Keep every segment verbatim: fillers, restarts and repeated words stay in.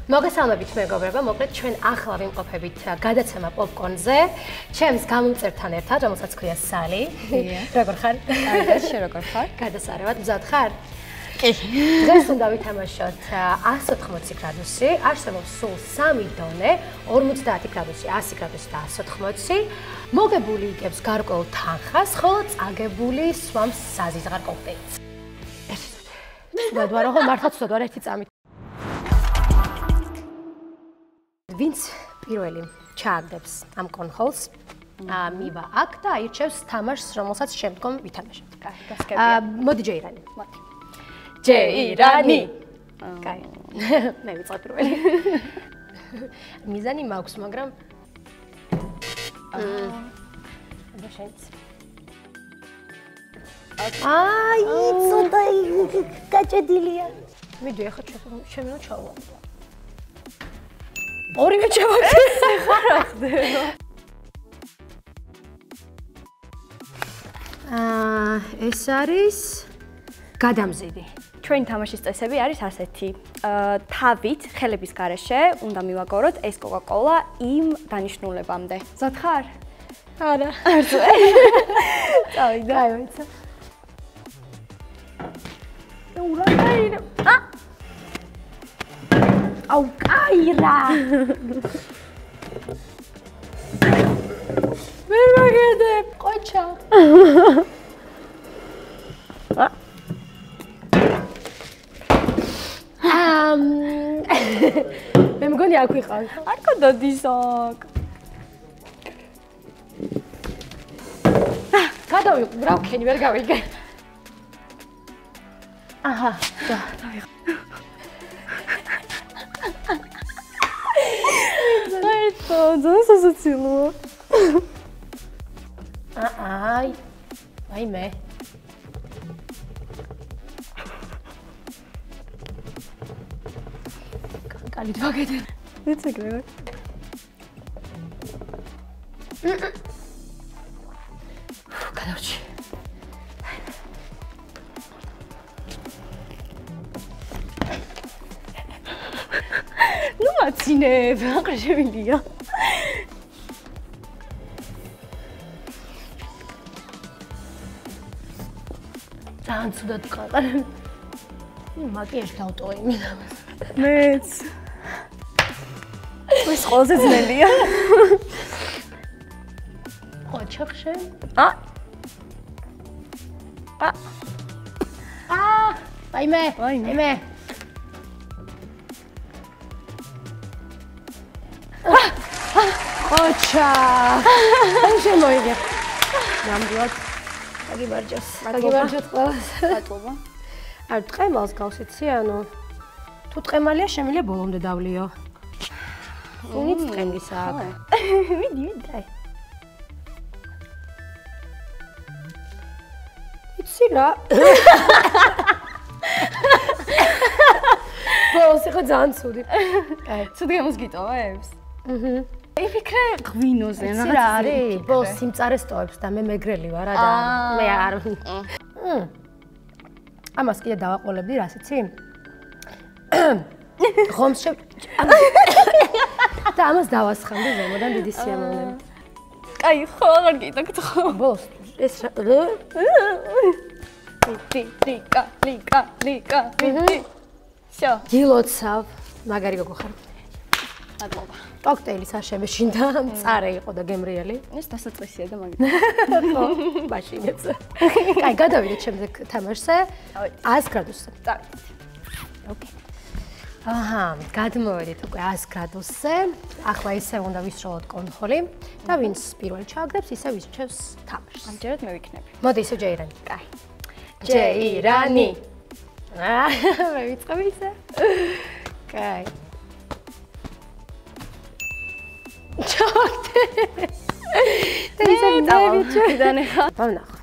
მოგესალმებით მეგობრებო, მოკლედ ჩვენ ახლა ვიმყოფებით გადაცემა პოპკორნზე, ჩემს გამომწერთან ერთად, რომელსაც ქვია სალი. როგორ ხარ? კარგად, შენ როგორ ხარ? გადასარევად, მზად ხარ? კი. დღეს უნდა ვითამაშოთ εκατს ოთხმოცი გრადუსი, არსებობს სულ სამი დონე, ორმოცდაათი გრადუსი, ასი გრადუსი და εκατს ოთხმოცი. მოგებული იგებს გარკვეულ თანხას, ხოლო წაგებული სვამს საზიზღარ კოქტეილს. ვარ, ხო, მართლა ცუდად ვარ, ერთი წამით. ვინც პირველი ჩააგდებს ამ კონსოლს, მივა აქ და აირჩევს თამაშს, რომელსაც შემდგომ ვითამაშებთ. კაი, გასკებია. მოდი ჯეირანი. მოდი. ჯეირანი. კაი. მე ვიწყე პირველი. მიზანი მაქვს, მაგრამ აა შენც. აი, ცოტა გაჭედილია. მიდი, ახლა შემიძლია ჩავა. ორივე ჩავაგდე. ხარახდება. აა, ეს არის გადამზიდი. ჩვენი თამაშის წესები არის ასეთი. თავით, ხელების გარეშე უნდა მივაგოროთ ეს კოკა-კოლა იმ დანიშნულებამდე. მზად ხარ? არა. არცე. წავიდა. აი, ვიცი. ურაკაირა. ა! აუ, კაირა. ვერ მაგედებ, ყოჩა. ამ მე მგონი აქ ვიყავ. არ გადადის აქ. გადავიყო, რა ვქენი, ვერ გავიგე. აჰა, და დავიღო. აიტო, ძას ასოცილოა. აი. აი მე. კალი დაგედე. ვიცი გრევა. გადავჭი. ნუ მაცინებ, აღშევილია. ძალიან ცუდად ყაყარ. მაკიაჟი დავტოვე იმენა. მეც. ეს ყველაზე ძნელია. ხო, ჩახშე. ა. ა. ა. აი მე, აი მე. ოჩა. აი შემოიგე. ნამდვილად. აგიმარჯოს. აგიმარჯოთ ყველას. დატოვა. არ ტყემალს გავსიცი, ანუ თუ ტყემალია შემიძლია ბოლომდე დავლიო. უნიც ტყემლის აქ. მიდი, მიდი. აი. იცი რა. ბოლოს იყო ძალიან ცუდი. აი, ცუდი გამოს გიტოვებს? აჰა. იფიქრე ღვინოზე, რაღაც რა არის? ბოლოს სიმწარეს ტოვებს და მე მეგრელი ვარ და მე არ. ამას კიდე დავაყოლებდი, რას იცი? ხომს შევ და ამას დავასხამდი ზემოდან დიდი სიამოვნებით. კაი, ხო, აღარ გიტაკითხო. ბოლოს ეს ტი ტი კა ლიკა ლიკა ტი. შო. გილოცავ, მაგარი გოგო ხარ. მადლობა. კოქტეილის არ შემეშინდა, მწარე იყო და გემრიელი. ეს დასაწყისია და მაგით. ხო, მაშინებს. კაი, გადავიდეთ შემდეგ თამაშზე. εκατს გრადუსზე. წავიდეთ. ოკეი. აჰა, გადმოვედით უკვე εκατს გრადუსზე. ახლა ისე უნდა ვისროლოთ კონსოლი და ვინც პირველი ჩააგდებს, ისე ვისჩევს თამაშს. ამჯერად მე ვიქნები. მოდი ისე ჯეირანი. კაი. ჯეირანი. აა, მე ვიწყებ ისე. კაი. ჩავაგდე. და ისე დავიჭერდანე ხა. ვნახოთ.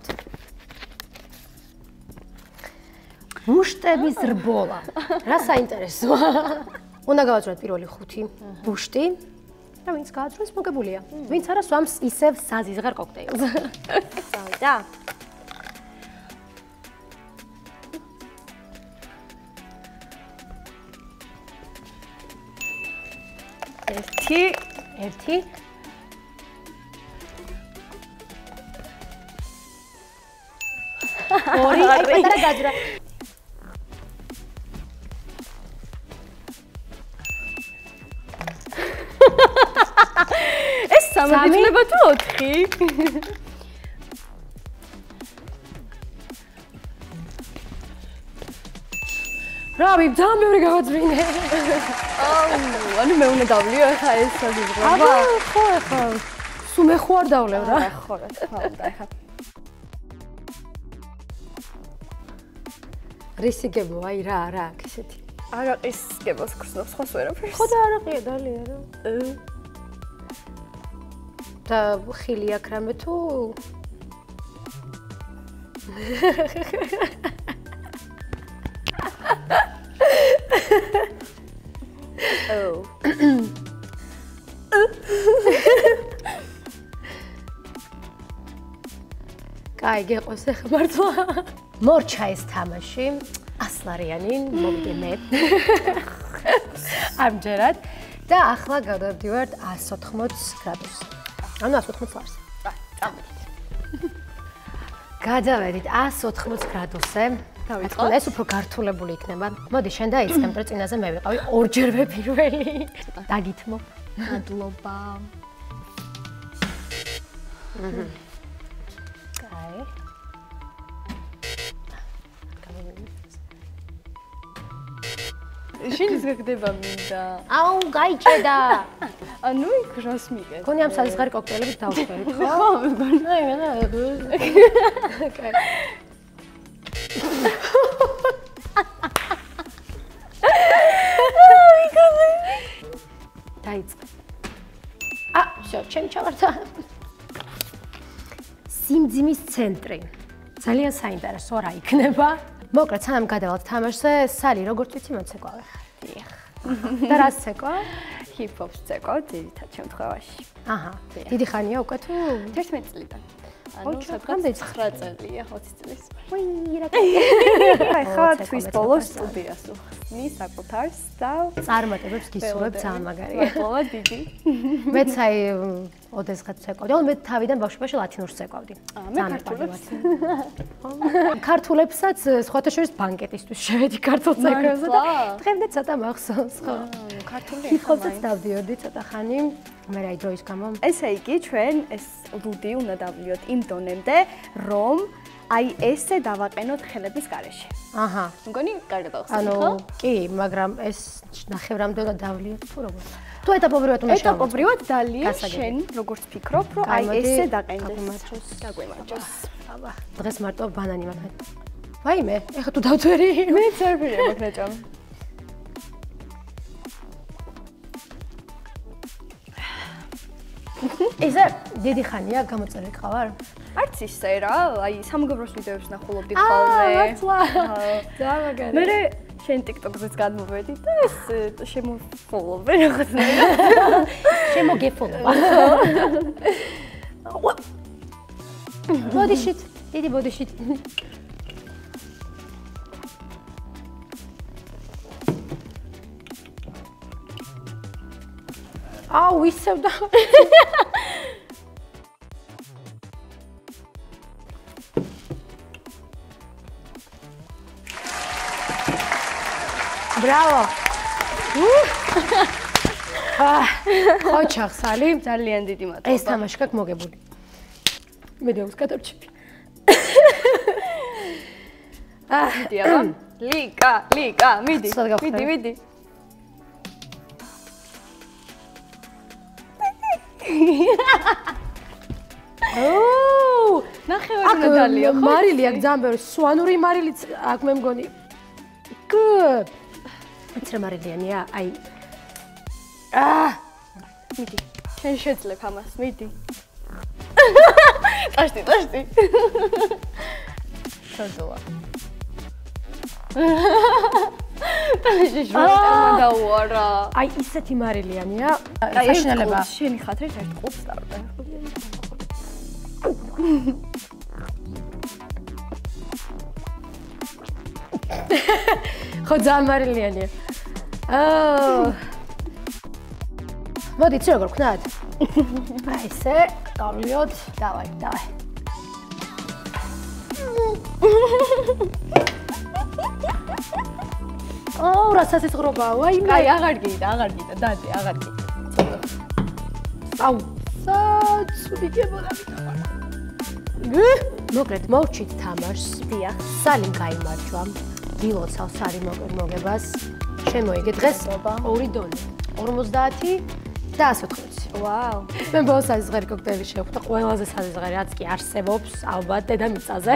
მუშტების რბოლა. რა საინტერესოა. უნდა გავაძროთ პირველი ხუთი მუშტი. და ვინც გააძროს, მოგებულია. ვინც არა სვამს ისევ საზიზღარ კოქტეილს. წავიდა. ერთი, ერთი. ორი, აი პატარა გაძრა. ეს სამი იქნება თუ ოთხი? რავი, ძალიან მეორე გავაძრინე. აუ, ანუ მე უნდა დავლიო ახლა ეს საზღვრება. აბა, ხო, ხო. სულ მე ხო არ დავლევ რა. ხო, რა თქმა უნდა, ახლა. რისიგებო, აი რა, რა, აქ ესეთი. არაყის გებას გრძნობს ხოს ვერაფერს. ხო და არაყია დალია რა. და ხილი აქ რამე თუ Oh. კაი, გეყოს ახლა მართლა. მორჩა ეს თამაში. ასლარიანი, მოვიდე მე. ამჯერად და ახლა გადავდივართ εκατს ოთხმოც გრადუსზე. ანუ εκατს ოთხმოც ლარს. წამოდით. გადავედით εκατს ოთხმოც გრადუსზე. დავიწყოთ. ეს უფრო გართულებული იქნება. მოდი შენ დაიწყე, მეტყვი წინაზე მე ვიყავი ორჯერვე პირველი. დაგითმო. მადლობა. აჰა. კაი. შენ ის გაგდება მინდა. აუ, გაიჭედა. ანუ იქ რას მიგე? გონი ამ საზღარი კოქტეილებით დავუშვერით, ხო? ხო, მეგონა. აი, მენა. კაი. დაიწყე. ა, всё, ჩემი ჩავარდა. სიმძიმის ცენტრი. ძალიან საინტერესო რა იქნება. მოკლედ, სანამ გადავალთ თამაშზე, სალი როგორც ვიცი მოცეკვავე. დიახ. და რა ცეკვა? ჰიპ-ჰოპს ცეკვა ძირითად შემთხვევაში. აჰა. დიდი ხანია უკვე თუ თერთმეტი წლიდან. ანუ სადღაც ცხრა წელია, ოცი წლის. უი, რა კაი. ახლა თვის ბოლოს სტუდიას უხსნი საკუთარს და წარმატებებს გისურვებ ძალიან მაგარია. მადლობა დიდი. მეც აი ოდესღაც ცეკვავდი. ანუ მე თავიდან ბავშვობაში ლათინურს ცეკვავდი. მე ქართულებს. ქართულებსაც სხვათა შორის ბანკეტისთვის შევედი ქართულ ცეკვებზე და დღემდე ცოტა მახსოვს, ხო. ქართული ჰიპ-ჰოპსაც დავდიოდი ცოტა ხანი. მე რა დროის გამო. ესე იგი, ჩვენ ეს ლუდი უნდა დავლიოთ იმ დონემდე, რომ აი ესე დავაყენოთ ხელების გარეშე. აჰა. მგონი კარგად ახსოვს, ანუ ხო? კი, მაგრამ ეს ნახევრამდე უნდა დავლიოთ თუ როგორ. თუ ეტაპობრივად უნდა შევამოწმოთ. ეტაპობრივად დალია შენ როგორც ფიქრობ, რომ აი ესე დაყენდეს. გაგვიმარჯოს. გაგვიმარჯოს. აბა, დღეს მარტო ბანანი მაქვს. ვაიმე, ეხლა თუ დავთვერი. მე წერფერია მაქვს ნაჭამ. ესე დიდი ხანია გამოწერილი ყავარ? არც ისე რა, აი სამგებროს ვიდეოებს ნახულობდი ხოლმე. აა, მართლა. ძალიან მაგარი. მე შენ TikTok-ზეც გადმოვედი და ეს შემოფოლოვე რაღაცნაირად. შემოგეფოლოვა. Body shit, დიდი body shit. აუ, ისევ და Bravo. ხოჩახ სალი, ძალიან დიდი მადლობა. ეს თამაში გაქვს მოგებული. მე დევს კატორჩები. აა, მიდი აბა. ლიკა, ლიკა, მიდი. მიდი, მიდი. ოუ, ნახევარი უნდა დალიო, ხო? მარილი აქვს ძალიან ბევრი, სვანური მარილიც აქვს მე მგონი. Good. Იცი მარილიანია, აი. აა, მიდი. შენ შეძლებ ამას, მიდი. ტაშტი, ტაშტი. ჩაძოვა. ტაშტი შევასწავლე დაუარა. აი, ისეთი მარილიანია. საშინელება. შენი ხათრით ერთ ყუთს დავდა. ხო ძალიან მარილიანია. აა. მოდი, იცი როგორ ვქნათ? აი ესე, გავლიოთ. დავაი, დავაი. აუ, რა სასიძღრობაა, ვაიმე. აი, აღარ გიდა, აღარ გიდა, დადე, აღარ გიდა. აუ, საცუდი გებოდა მითამარ. მოკლედ, მოვჩით თამაშს. დიახ. სალიმ გაიმარჯვა. დილოცავს არის მოგებას. შემოიგე დღეს ორი დონე. ორმოცდაათი და ასი ოთხმოცი. ვაუ. მე ბოლოს საზღარი კოქტეილი შევხვდა, ყველაზე საზღარი რაც კი არსებობს, ალბათ დედამიწაზე.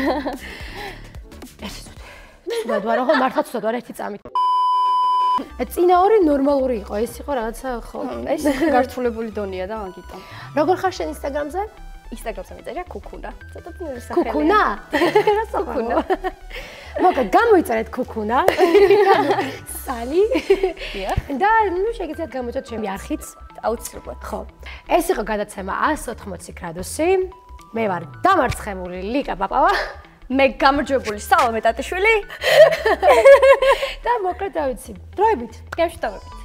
ეს ცუდად ვარ, ხო მართლა ცუდად ვარ ერთი წამით. წინა ორი ნორმალური იყო, ეს იყო რაღაცა ხო. ეს გართულებული დონეა და მაგიტომ. როგორ ხარ შენ ინსტაგრამზე? ინსტაგრამზე მეწერია კუკუნა. ცოტა ძნელი სახელია. კუკუნა? რა საკუნა? მოკლედ გამოიწერეთ კუკუნა. სალი. დიახ. და ნუ შეგიძლიათ გამოიწვიოთ ჩემი არხიც. აუცილებლად. ხო. ეს იყო გადაცემა ასი ოთხმოცი გრადუსი. მე ვარ დამარცხებული ლიკა პაპავა. მე გამარჯვებული სალომე ტატიშვილი. და მოკლედ დავიცი. დროებით. გემშვიდობებით.